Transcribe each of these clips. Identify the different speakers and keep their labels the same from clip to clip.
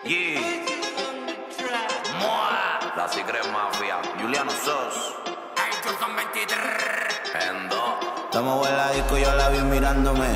Speaker 1: Yeah. Moa. La Secret Mafia. Juliano Sos.
Speaker 2: Ellos son 23.
Speaker 1: Endo.
Speaker 3: Estamos en la disco, yo la vi mirándome.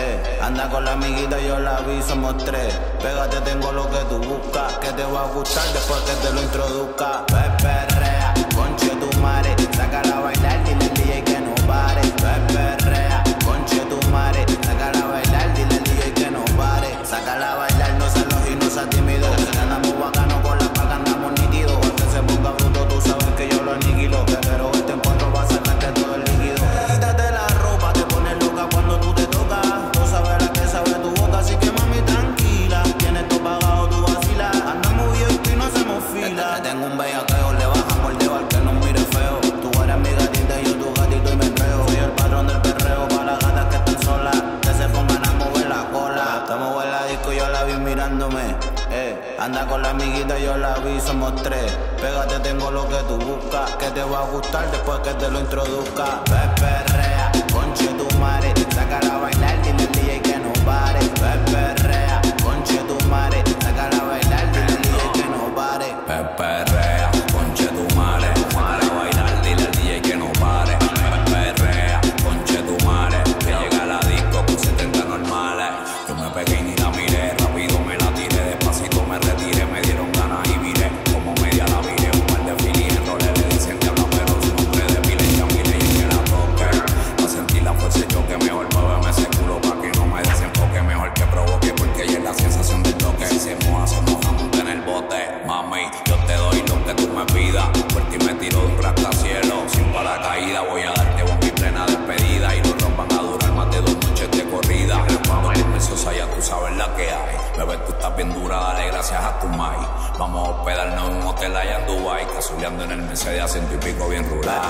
Speaker 3: Anda con la amiguita, yo la vi, somos tres. Pégate, tengo lo que tú buscas. Que te va a gustar después que te lo introduzca. Perrea, conche tu madre. Sácala a bailar, dile al DJ que no pare. Perrea, conche tu madre. Sácala a bailar, dile al DJ que no pare. Sácala a bailar, no seas loco y no seas tímido. Andamos bacano con la paca, andamos nítidos. Aunque se ponga bruto, tú sabes que yo lo aniquilo. Pero este encuentro va a sacarte todo el líquido. Quítate la ropa, te pones loca cuando tú te tocas. Tú sabes la que sabe tu boca, así que mami tranquila. Tienes todo pagado, tú vacilas. Andamos bien y no hacemos fila. Tengo un bellaqueo, le bajamos el dedo al que nos mire feo. Tú eres mi gatita y yo tu gatito y me enreo. Soy el patrón del perreo para las gatas que están solas, que se pongan a mover la cola. Estamos en la disco, yo la vi mirándome. Anda con la amiguita, yo la vi, somos tres. Pégate, tengo lo que tú buscas. Que te va a gustar después que te lo introduzca. Perrea, conche tu madre. Sácala a bailar, dile al DJ que no pare. Perrea, conche tu madre. Sácala a bailar, dile al DJ que no pare.
Speaker 2: Perrea, conche tu madre. Sácala a bailar, dile al DJ que no pare. Perrea, conche tu madre. Que llega a la disco con 70 normales. Yo me pegué y ni la miré. Rápido me la tiré, despacito me retiré. Me dieron ganas y miré como media la miré. Un par de filis en roles le dicen que habla, pero su nombre de pile ya miré y que la toque. Pa' sentir la fuerza y choque, mejor muéveme ese culo pa' que no me desenfoque. Mejor que provoque porque ella es la sensación del toque. Se moja, monta en el bote. Mami, yo te doy lo que tú me pidas. Por ti me tiro de un rascacielos sin paracaídas. Voy a darte bomba y plena despedida. Y los rock van a durar más de 2 noches de corrida. Cuando comienzos allá tú sabes la que hay. Bebé, tú estás bien dura, dale gracias a tu mai. Vamos a hospedarnos en un hotel allá en Dubai. Casuleando en el Mercedes a 100 y pico bien rural.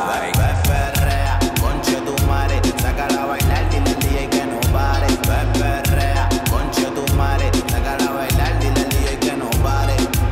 Speaker 3: Perrea, conche tu madre. Sácala a bailar, dile al DJ que no pare. Perrea, conche tu madre. Sácala a bailar, dile al DJ que no pare.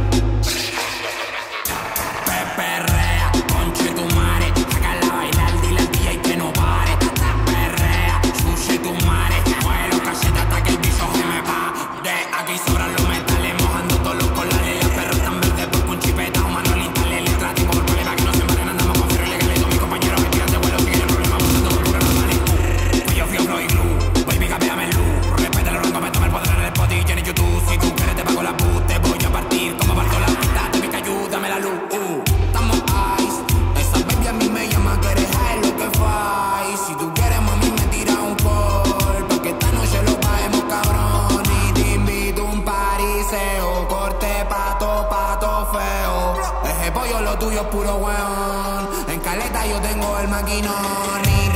Speaker 2: Perrea, conche tu madre. Sácala a bailar, dile al DJ que no pare. Perrea, sushi tu madre. Mueve los cachetes hasta que el bicho se me va. De aquí sobran los metales, mojando todos los colales. Los perros están verdes por un chipetao. Manuel instale letra, tipo por problema que no se embaren. Andamos con fierro ilegal y todos mis compañeros me tiran de vuelo. Si quieren problemas, buscando cultura normales. Yo fui a Flow y Glue, baby, cambiame el look. Respeta los rangos, me toma el poder en el spot y en YouTube. Si tú quieres te pago la boot, te voy a partir como parto la pista. Te pica, ayúdame la luz. Estamos ice, esa baby a mí me llama que eres high, lo que fai. Si tú quieres, mami, me tira un call, pa' que esta noche lo paguemos, cabrón. Y te invito a un pariseo, corte pato feo. Ese pollo lo tuyo es puro weón. En caleta yo tengo el maquinón.